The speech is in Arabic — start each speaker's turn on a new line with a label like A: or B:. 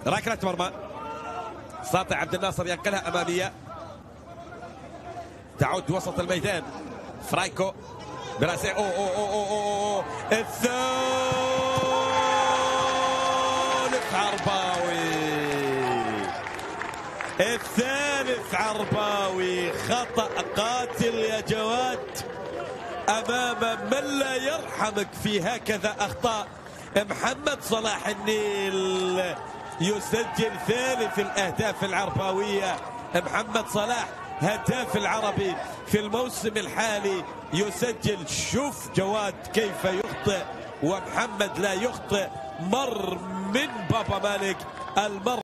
A: ركلة مرمى. ساطع عبد الناصر ينقلها أمامية، تعود وسط الميدان. فرانكو براسه. أوه الثالث عرباوي، الثالث عرباوي. خطأ قاتل يا جواد أمام من لا يرحمك في هكذا أخطاء. محمد صلاح النيل يسجل ثالث الأهداف العرباوية. محمد صلاح هداف العربي في الموسم الحالي يسجل. شوف جواد كيف يخطئ ومحمد لا يخطئ. مر من بابا مالك المر.